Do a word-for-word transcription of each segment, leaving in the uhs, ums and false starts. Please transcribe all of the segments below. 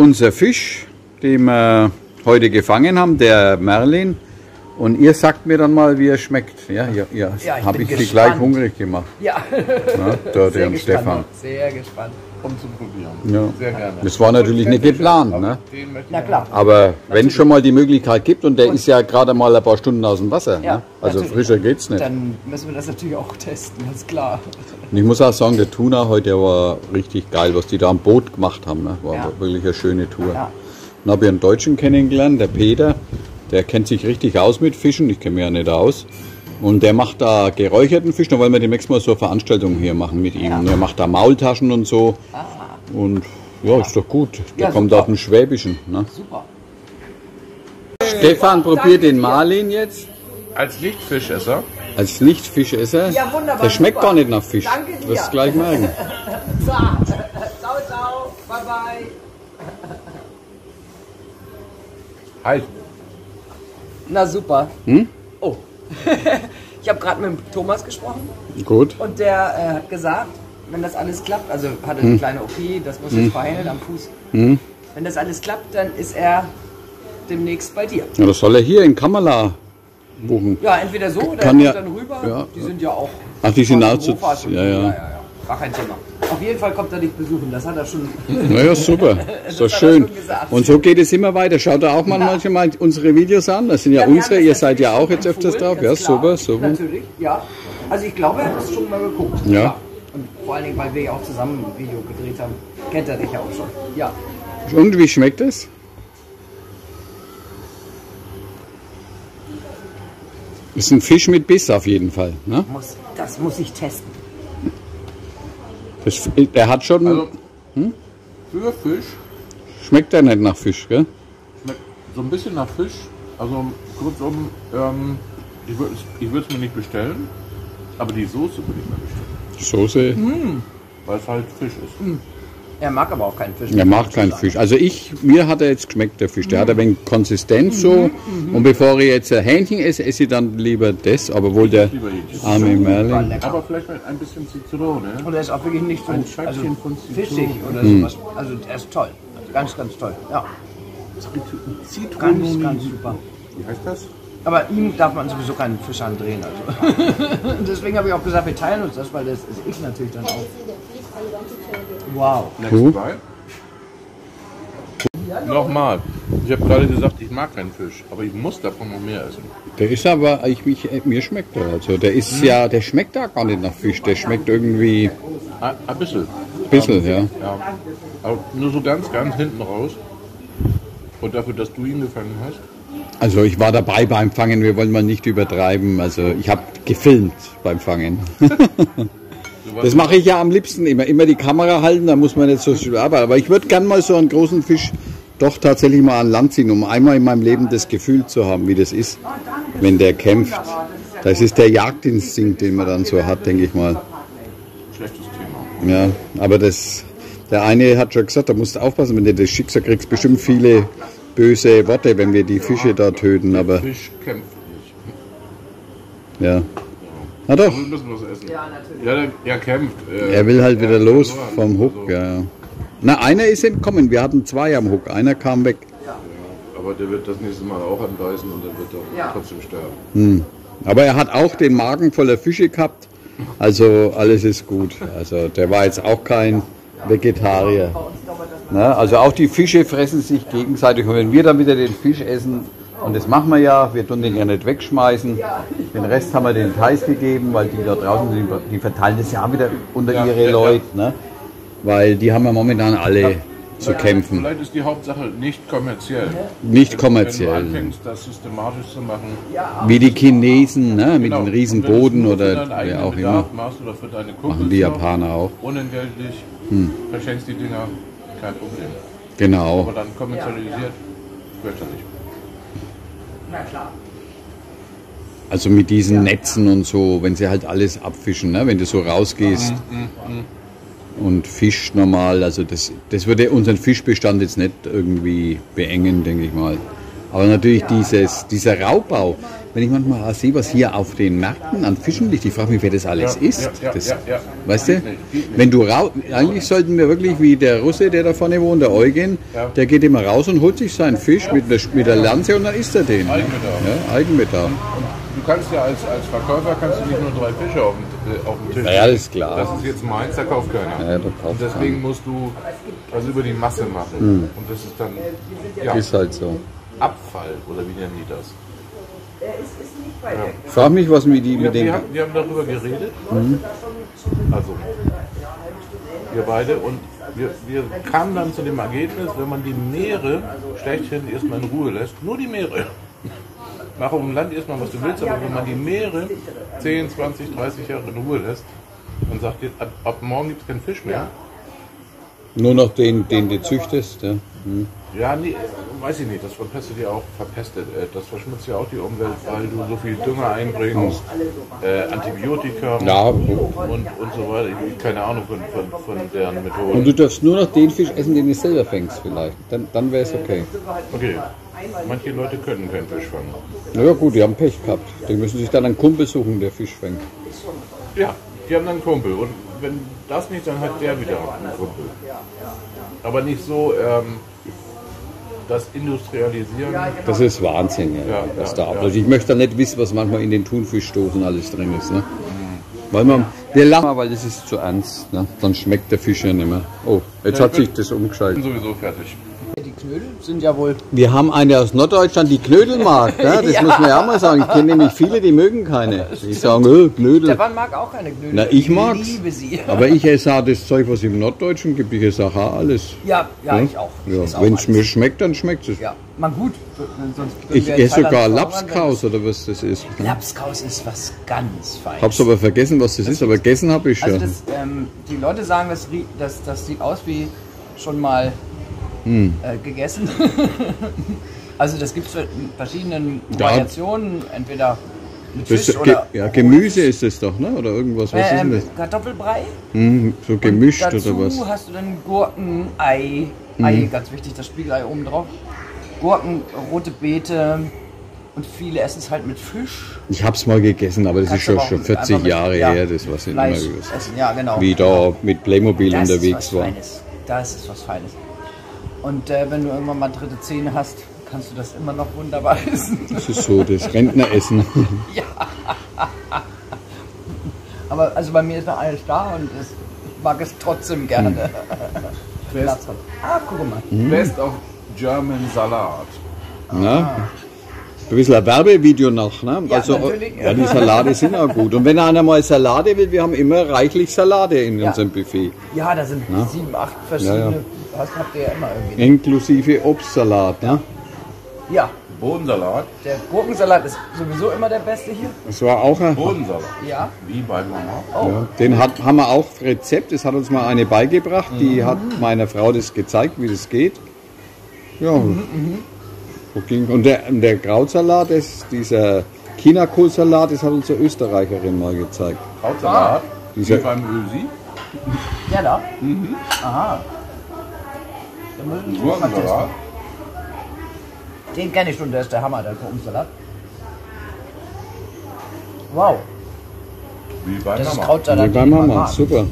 unser Fisch, den wir heute gefangen haben, der Merlin. Und ihr sagt mir dann mal, wie er schmeckt. Ja, ja, ja. Ja, ich habe bin ich sie gespannt. gleich hungrig gemacht. Ja, Ja, der, der und Stefan. Sehr gespannt. Um zu probieren. Ja. Sehr gerne. Das war natürlich nicht geplant, ne? Den möchte ich Na klar. Aber wenn es schon mal die Möglichkeit gibt, und der ist ja gerade mal ein paar Stunden aus dem Wasser, Ja, ne? Also natürlich. frischer geht's nicht. Dann müssen wir das natürlich auch testen, ganz klar. Und ich muss auch sagen, der Tuna heute der war richtig geil, was die da am Boot gemacht haben. Ne? War Ja. wirklich eine schöne Tour. Ja. Dann habe ich einen Deutschen kennengelernt, der Peter. Der kennt sich richtig aus mit Fischen, ich kenne mich ja nicht aus. Und der macht da geräucherten Fisch, da wollen wir demnächst mal so eine Veranstaltung hier machen mit ihm. Ja. Und er macht da Maultaschen und so. Ah, Und ja, ist doch gut. Der Ja, kommt super. aus dem Schwäbischen. Ne? super. Stefan probiert den Marlin jetzt als Lichtfischesser. als Lichtfischesser. Ja, wunderbar, Der schmeckt super. gar nicht nach Fisch. Danke dir. Du wirst gleich merken. So, ciao, ciao, bye bye. Halt. Na super. Hm? Oh. Ich habe gerade mit Thomas gesprochen Gut. und der äh, hat gesagt, wenn das alles klappt, also hatte Hm. eine kleine O P, das muss jetzt verheilen am Fuß. Hm? Wenn das alles klappt, dann ist er demnächst bei dir. Ja, das soll er hier in Kamala buchen. Ja, entweder so oder Kann er ja- kommt dann rüber. ja. Die sind ja auch. Ach, die sind von auch zu- Mofas und ja, so. ja. ja, ja, ja. War kein Thema. Auf jeden Fall kommt er dich besuchen, das hat er schon. Naja, super. Ist doch hat er schön. schon gesagt. Und so geht es immer weiter. Schaut da auch mal manchmal unsere Videos an. Das sind ja, Ja, wir unsere. haben Ihr das seid ja natürlich auch jetzt schon öfters empfohlen, drauf. Ja, ganz klar. super, super. Natürlich, ja. Also ich glaube, er hat das schon mal geguckt. Ja. Und vor allen Dingen, weil wir ja auch zusammen ein Video gedreht haben, kennt er dich ja auch schon. Ja. Und wie schmeckt es? Ist ein Fisch mit Biss auf jeden Fall. Ne? Muss, das muss ich testen. Das, der hat schon. Also, für Fisch Schmeckt der nicht nach Fisch, gell? schmeckt so ein bisschen nach Fisch. Also kurzum, ähm, ich würde ich würde es mir nicht bestellen, aber die Soße würde ich mir bestellen. Soße. Weil es halt Fisch ist. Er mag aber auch keinen Fisch. Er mag keinen Fisch. Also ich, mir hat er jetzt geschmeckt, der Fisch. Der hat ein wenig Konsistenz so. Und bevor ich jetzt ein Hähnchen esse, esse ich dann lieber das. Aber wohl der Lieber Hähnchen. arme Merlin. Lecker. Aber vielleicht mit ein bisschen Zitrone. Und er ist auch wirklich nicht so Ein Scheibchen also, von Zitrone. fischig oder Hm. sowas. Also er ist toll. Ganz, ganz toll. Ja. Zitrone. Ganz, ganz super. Wie heißt das? Aber ihm darf man sowieso keinen Fisch andrehen. Also. Deswegen habe ich auch gesagt, wir teilen uns das, weil das ist ich natürlich dann auch. Wow. Next Cool. bite. Nochmal. Ich habe gerade gesagt, ich mag keinen Fisch, aber ich muss davon noch mehr essen. Der ist aber, ich, mich, mir schmeckt er. Also der ist ja, der schmeckt da gar nicht nach Fisch. Der schmeckt irgendwie Ein, ein bisschen. ein bisschen, ja. Ja. Aber nur so ganz, ganz hinten raus. Und dafür, dass du ihn gefangen hast. Also ich war dabei beim Fangen, wir wollen mal nicht übertreiben. Also ich habe gefilmt beim Fangen. Das mache ich ja am liebsten immer. Immer die Kamera halten, da muss man nicht so viel arbeiten. Aber ich würde gern mal so einen großen Fisch doch tatsächlich mal an Land ziehen, um einmal in meinem Leben das Gefühl zu haben, wie das ist, wenn der kämpft. Das ist der Jagdinstinkt, den man dann so hat, denke ich mal. Schlechtes Thema. Ja, aber das, der eine hat schon gesagt, da musst du aufpassen, wenn du das Schicksal kriegst, bestimmt viele böse Worte, wenn wir die Fische da töten, aber Fisch kämpft nicht. ja. Na doch, Wir müssen was essen. Ja, natürlich. Ja, der, er kämpft. Äh, er will halt wieder hat los verloren. vom Hook, Also, ja. ja. Na, einer ist entkommen, wir hatten zwei am Hook, einer kam weg. Aber der wird das nächste Mal auch anbeißen und dann wird er Ja. trotzdem sterben. Aber er hat auch den Magen voller Fische gehabt, also alles ist gut. Also der war jetzt auch kein Vegetarier. Na, also auch die Fische fressen sich gegenseitig und wenn wir dann wieder den Fisch essen, und das machen wir ja, wir tun den ja nicht wegschmeißen, den Rest haben wir den Thais gegeben, weil die da draußen, die, die verteilen das ja auch wieder unter Ja, ihre ja, ja. Leute, ne? Weil die haben ja momentan alle zu kämpfen. Vielleicht ist die Hauptsache nicht kommerziell. Nicht Wenn kommerziell. du anfängst, das systematisch zu machen. Wie die Chinesen, ne? mit Genau. den Und riesen wenn du es Boden nur für oder deinen eigenen wer auch Bedarf immer. machst oder für deine Kumpels Machen die noch, Japaner auch. unentgeltlich, verschenkst die Dinger, kein Problem. Genau. Aber dann kommerzialisiert, möchte er nicht. Na klar. Also mit diesen Netzen und so, wenn sie halt alles abfischen, ne? Wenn du so rausgehst und Fisch normal, also das, das würde unseren Fischbestand jetzt nicht irgendwie beengen, denke ich mal. Aber natürlich dieses, dieser Raubbau, wenn ich manchmal auch sehe, was hier auf den Märkten an Fischen liegt, ich frage mich, wer das alles Ja, isst. ja, ja, Das, ja, ja. weißt du, Geht nicht, geht nicht. wenn du raus, eigentlich sollten wir wirklich wie der Russe, der da vorne wohnt, der Eugen, Ja. der geht immer raus und holt sich seinen Fisch mit, der, mit der Lanze und dann isst er den. Eigenbedarf. Ja, Eigenbedarf. Du kannst ja als, als Verkäufer kannst du nicht nur drei Fische auf dem, äh, auf dem Tisch Ja, das ist klar. Das ist jetzt meins, da kauft keiner. Ja, da kauft und deswegen musst du was über die Masse machen. Hm. Und das ist dann ja, Ist halt so. Abfall, oder wie nennen die das? Ich frage mich, was mit, die, Wir, mit den... wir, haben, wir haben darüber geredet. Mhm. Also, wir beide. Und wir, wir kamen dann zu dem Ergebnis, wenn man die Meere schlechthin erstmal in Ruhe lässt, nur die Meere. Mach auf dem Land erstmal, was du willst, aber wenn man die Meere zehn, zwanzig, dreißig Jahre in Ruhe lässt und sagt, jetzt, ab, ab morgen gibt es keinen Fisch mehr. Nur noch den, den du züchtest. Ja. Hm. Ja, nee, weiß ich nicht, das verpestet ja auch, verpestet, äh, das verschmutzt ja auch die Umwelt, weil du so viel Dünger einbringst, äh, Antibiotika Ja. und, und so weiter. Ich habe keine Ahnung von, von, von deren Und Methoden. du darfst nur noch den Fisch essen, den du selber fängst vielleicht. Dann, dann wäre es okay. Okay, manche Leute können keinen Fisch fangen. Na ja gut, die haben Pech gehabt. Die müssen sich dann einen Kumpel suchen, der Fisch fängt. Ja, die haben dann einen Kumpel und wenn das nicht, dann hat der wieder einen Kumpel. Aber nicht so, ähm, das Industrialisieren. Das ist Wahnsinn, ja, Ja, was ja, da ja. abläuft. Ich möchte da nicht wissen, was manchmal in den Thunfischdosen alles drin ist. Ne? Weil man, wir lachen mal, weil das ist zu ernst. Ne? Dann schmeckt der Fisch ja nicht mehr. Oh, jetzt Ja, hat ich bin- sich das Ich bin umgeschaltet. sowieso fertig. Die Knödel sind ja wohl. Wir haben eine aus Norddeutschland, die Knödel mag. Ja? Das Ja. muss man ja auch mal sagen. Ich kenne nämlich viele, die mögen keine. Die sagen, öh, Knödel. Stefan mag auch keine Knödel. Na, ich mag's. liebe sie. Aber ich esse auch das Zeug, was im Norddeutschen gibt. Ich esse auch alles. Ja, ja, ich auch. Ich Ja, esse auch wenn es alles. mir schmeckt, dann schmeckt es. Ja, man gut. Sonst Ich würden wir esse in sogar Thailand verhungern, Lapskaus oder was das ist. wenn- Lapskaus ist was ganz Feines. Hab's aber vergessen, was das ist, aber gegessen habe ich Also schon. das, ähm, die Leute sagen, das, rie- das, das sieht aus wie schon mal Hm. äh, gegessen. Also das gibt es in verschiedenen Ja. Variationen, entweder mit Das Fisch ist, oder ge ja, Gemüse ist es doch, ne? Oder irgendwas. Was ist denn ähm, das? Kartoffelbrei. Hm, so gemischt Dazu oder was? hast du dann Gurken, Ei, Ei, ganz wichtig, das Spiegelei oben drauf. Gurken, rote Beete und viele essen es halt mit Fisch. Ich hab's mal gegessen, aber das Kannst ist schon, aber auch schon mit- vierzig einfach mit- Jahre ja, her, das was ich immer Fleisch gewusst. essen, ja genau. Wie da mit Playmobil Das unterwegs ist was war. Feines. Das ist was Feines. Und äh, wenn du irgendwann mal dritte Zähne hast, kannst du das immer noch wunderbar essen. Das ist so das Rentneressen. Aber also bei mir ist noch alles da und es, ich mag es trotzdem gerne. Hm. Platz hat. Ah, guck mal. Best of German Salat. Na? Ein bisschen ein Werbevideo noch, ne? Ja, Also, natürlich. ja, die Salate sind auch gut. Und wenn einer mal Salate will, wir haben immer reichlich Salate in Ja. unserem Buffet. Ja, da sind sieben, acht verschiedene. Ja, ja. Das habt ihr ja immer irgendwie. Inklusive Obstsalat, ne? Ja, Bodensalat. der Gurkensalat ist sowieso immer der beste hier. Das war auch ein, Bodensalat. Ja. Wie bei Mama. Oh. ja, den hat, haben wir auch Rezept, das hat uns mal eine beigebracht, die hat meiner Frau das gezeigt, wie das geht. Ja, so ging. Und der, der Krautsalat, das, dieser Chinakohlsalat, das hat uns eine Österreicherin mal gezeigt. Krautsalat. Dieser- Wie beim Ösi. Der da? Aha. Den müssen wir mal testen. Gurkensalat. Den kenne ich schon, der ist der Hammer, der Gurkensalat. Wow, Wie bei das ist Mama. Krautsalat. Wie bei den ich Mama, mag. super.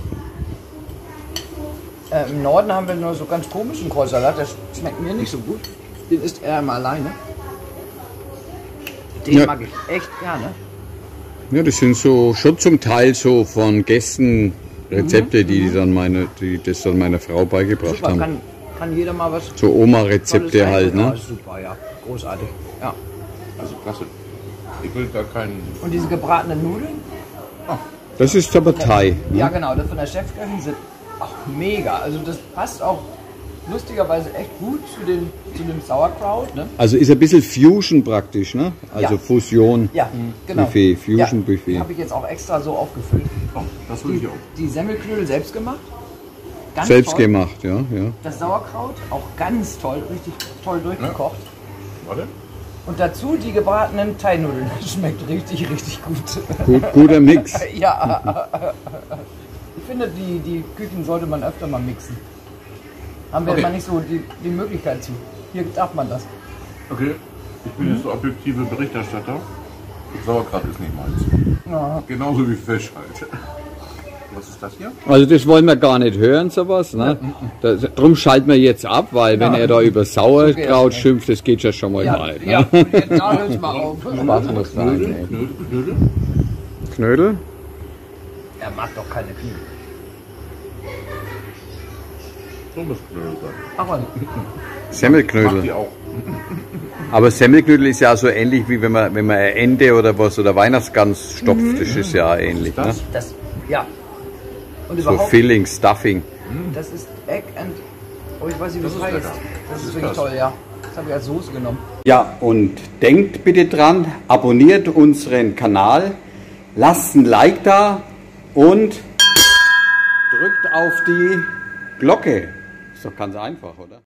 Äh, Im Norden haben wir nur so ganz komischen Krautsalat, der schmeckt mir nicht so gut. Den isst er immer alleine. Den Ja. mag ich echt gerne. Ja, das sind so schon zum Teil so von Gästen Rezepte, die, die dann meine, die das dann meiner Frau beigebracht Super, haben. kann, kann jeder mal was So Oma-Rezepte Tolles halt, machen. ne? Ja, super, ja. Großartig. Ja. Also klasse. Ich will gar keinen. Und diese gebratenen Nudeln? Das ist aber Thai. Ja, Ne? genau, das von der Chefköchin sind auch mega. Also das passt auch lustigerweise echt gut zu, den, zu dem Sauerkraut. Ne? Also ist ein bisschen Fusion praktisch, ne? Also Ja. Fusion. Ja, genau. Buffet, Fusion ja, Buffet. Die habe ich jetzt auch extra so aufgefüllt. Oh, das will ich Die, auch. die Semmelknödel selbst gemacht. Ganz Selbst toll. gemacht, ja, ja. Das Sauerkraut auch ganz toll, richtig toll durchgekocht. Warte. Und dazu die gebratenen Thai-Nudeln. Das schmeckt richtig, richtig gut. Gut, guter Mix. Ja. Ich finde, die, die Küchen sollte man öfter mal mixen. Haben wir Okay. immer nicht so die, die Möglichkeit zu. Hier darf man das. Okay. Ich bin jetzt der objektive Berichterstatter. Sauerkraut ist nicht meins. Ja. Genauso wie Fisch halt. Was ist das hier? Also das wollen wir gar nicht hören, sowas. Ne? Das, drum schalten wir jetzt ab, weil wenn Ja. er da über Sauerkraut Okay. schimpft, das geht ja schon mal Ja, weit. ja, Ne? da hört's mal auf. Was muss sein, Knödel? ey. Knödel? Knödel? Knödel? Er mag doch keine Knödel. So muss Knödel sein. Aber Macht die Semmelknödel. auch. Aber Semmelknödel ist ja so ähnlich wie wenn man, wenn man eine Ente oder was oder Weihnachtsgans stopft. Das ist ja ähnlich. Ne? Das? das, ja. Und So überhaupt, Filling, Stuffing. das ist Egg and, oh, ich weiß nicht, wie Das es ist heißt. lecker. Das ist ist wirklich das. toll, ja. Das habe ich als Soße genommen. Ja, und denkt bitte dran, abonniert unseren Kanal, lasst ein Like da und drückt auf die Glocke. Ist doch ganz einfach, oder?